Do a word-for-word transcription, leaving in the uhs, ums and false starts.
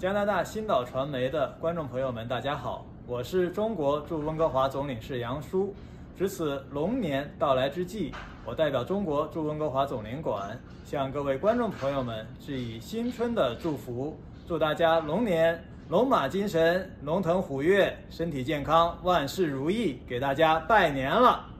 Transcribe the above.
加拿大新岛传媒的观众朋友们，大家好，我是中国驻温哥华总领事杨舒。值此龙年到来之际，我代表中国驻温哥华总领馆，向各位观众朋友们致以新春的祝福，祝大家龙年龙马精神，龙腾虎跃，身体健康，万事如意，给大家拜年了。